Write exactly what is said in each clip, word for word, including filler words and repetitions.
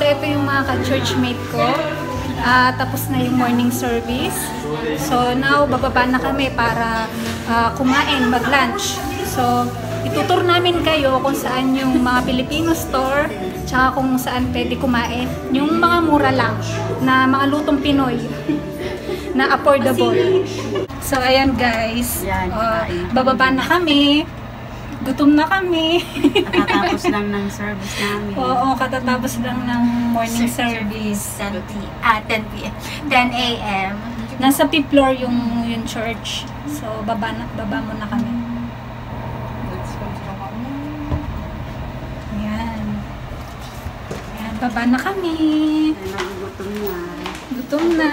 ito yung mga ka-churchmate ko. Uh, tapos na yung morning service. So, now, bababa na kami para uh, kumain, mag-lunch. So, itutur namin kayo kung saan yung mga Filipino store, tsaka kung saan pwede kumain. Yung mga mura lang, na mga lutong Pinoy, na affordable. So, ayan guys, uh, bababa na kami. Gutom na kami. Katatapos lang ng service namin. Oo, katatapos lang ng morning service. ten p m ten a m Nasa fifth floor yung, yung church. So, baba, na, baba muna kami. Ayan. Ayan, baba na kami. Gutom na. Gutom na.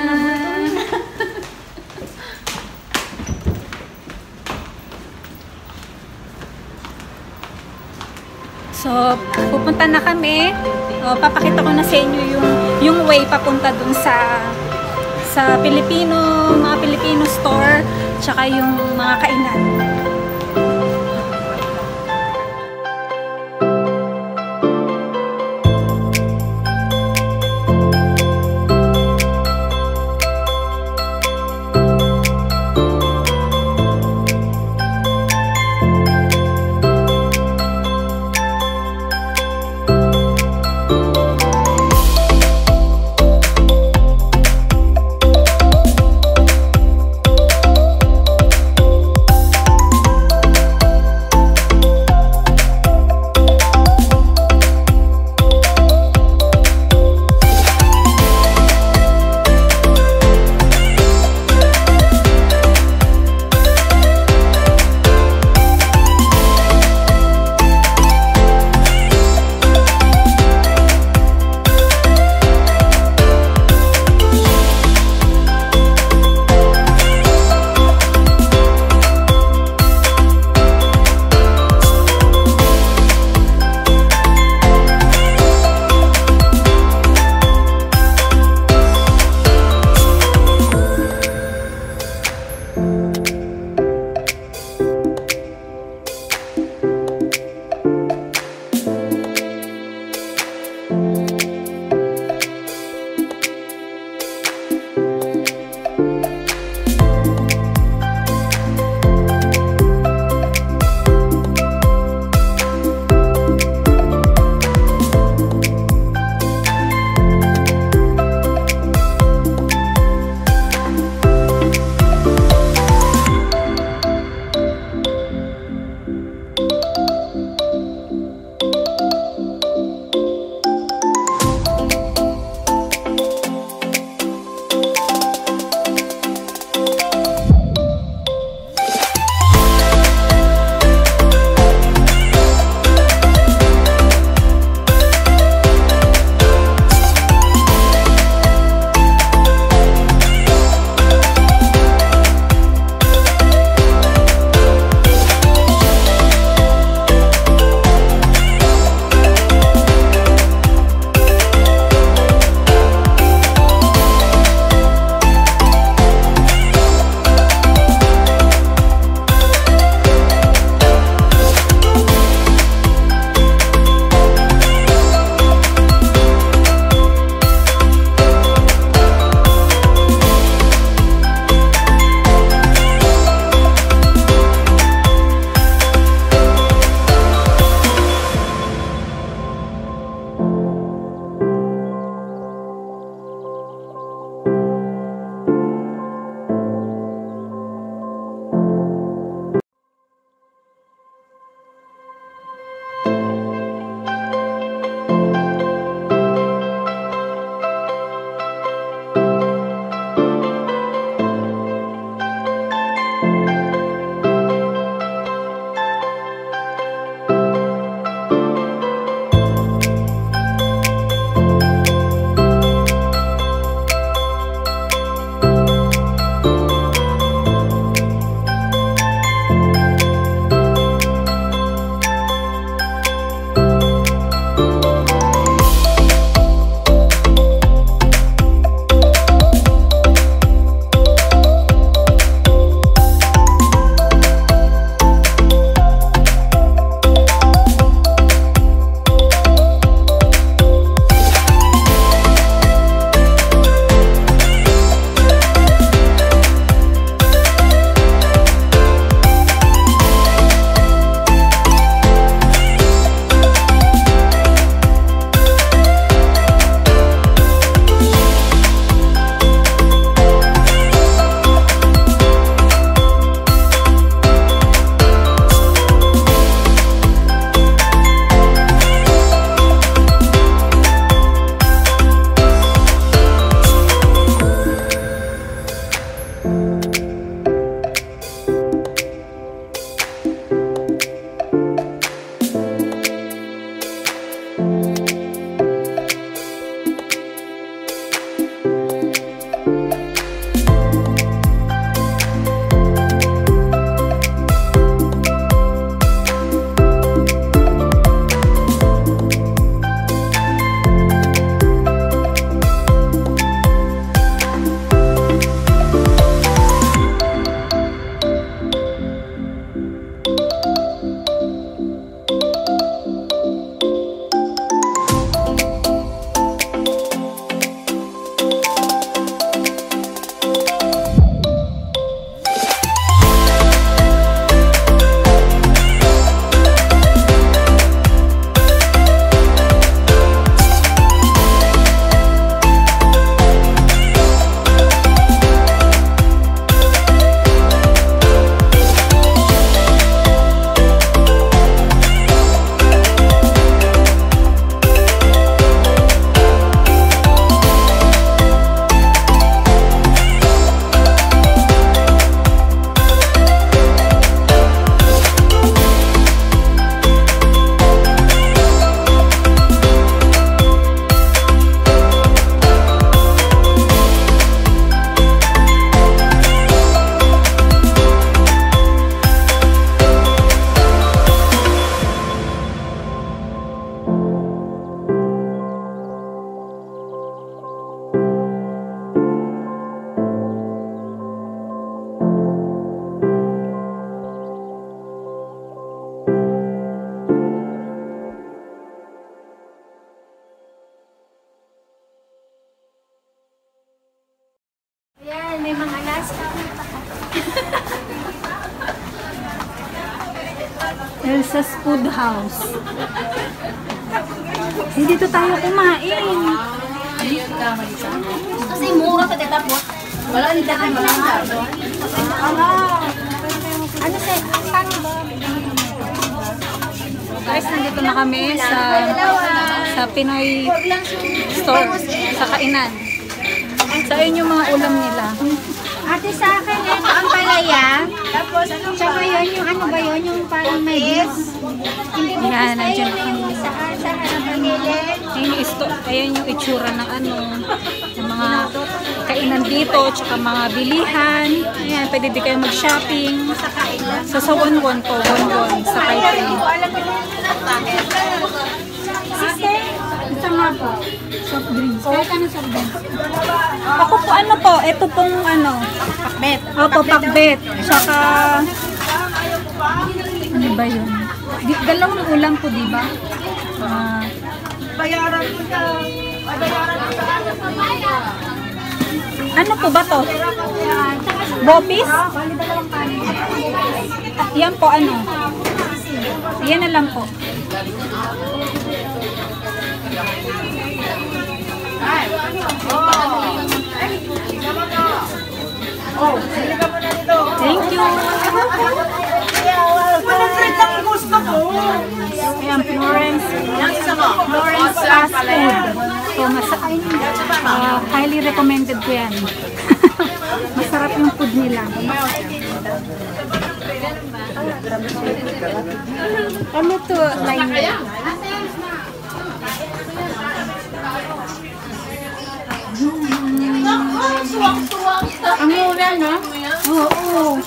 So, pupunta na kami. O, papakita ko na sa inyo yung, yung way papunta dun sa sa Filipino, mga Filipino store, tsaka yung mga kainan. Elsa's Food House. Hindi dito tayo kumain. Kasi mura pa tapos. Wala ni dahan wala nga. Ano sa paano ba? Guys, nandito na kami sa sa Pinoy store, sa kainan. Sa inyo mga ulam nila. Ate, sa akin ito ang palaya. Tapos ano ba? Tsaka yun, yung ano ba yun? Yung parang may beans. Hindi mo Yan, gusto nandiyan yun ang yung sa sa harap ng gilid. Ayan yung, isto, ayan yung itsura ng ano, ng mga kainan dito, tsaka mga bilihan. Ayan, pwede di kayo mag-shopping. So, sa Wonwon po, Wonwon, sa Taipei. Sister, ito nga po. Soft drinks. Kahit ano soft drinks. Ako po, ano po, ito pong ano, Pakbet. opo, pakbet. Tsaka, ano ba yun? Di, dalawang ulam po, di ba? Ah, Bayaran ko sa... Bayaran ko sa... ano po ba to? Bopis? Yan po, ano? Yan na lang po. Thank you. Ayan, Florence. Florence fast food. So, masa uh, highly recommended ko yan. Masarap yung food nila. Ano to? Line Ang mura, no? Oo.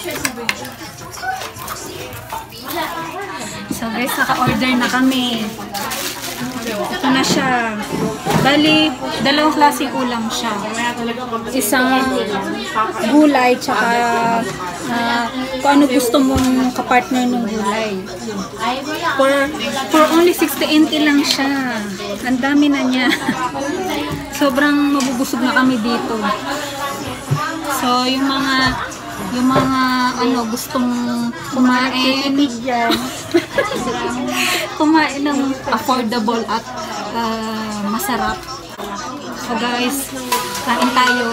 So guys, naka-order na kami. Ito na siya. Bali, dalawang klaseng ulam siya. Isang gulay, tsaka uh, kung ano gusto mong kapartner ng gulay. For, for only sixty N T lang siya. Ang dami na niya. Sobrang mabubusog na kami dito. So, yung mga yung mga ano gustong kumain kumain ng affordable at uh, masarap. So guys, kain tayo.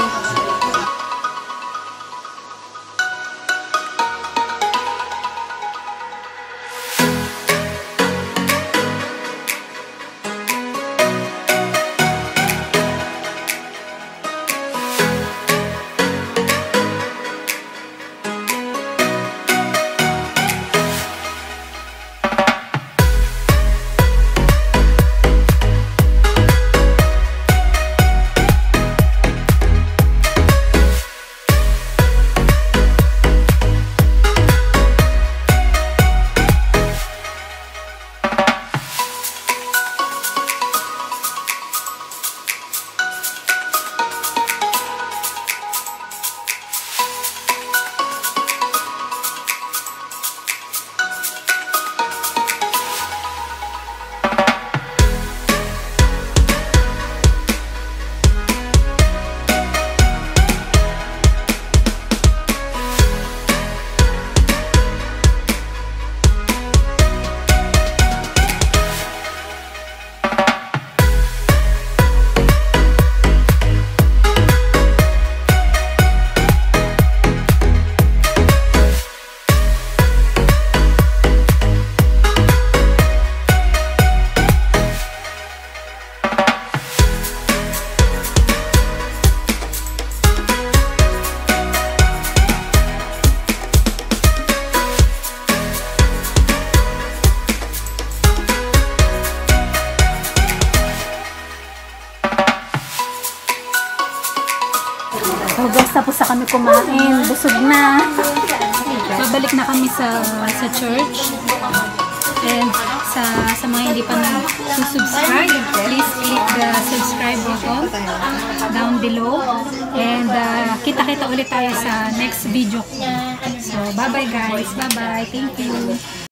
So guys, tapos na kami kumain. Busog na. Babalik na kami sa sa church. And sa sa mga hindi pa nag-subscribe, please click the subscribe button down below. And uh, kita-kita ulit tayo sa next video ko. So bye-bye guys. Bye-bye. Thank you.